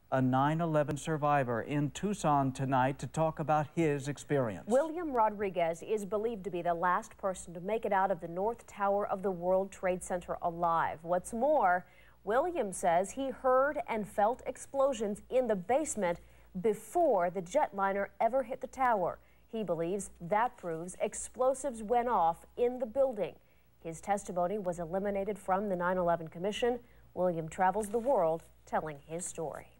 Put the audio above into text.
a 9/11 survivor, in Tucson tonight to talk about his experience. William Rodriguez is believed to be the last person to make it out of the North Tower of the World Trade Center alive. What's more, William says he heard and felt explosions in the basement before the jetliner ever hit the tower. He believes that proves explosives went off in the building. His testimony was eliminated from the 9/11 Commission. William travels the world telling his story.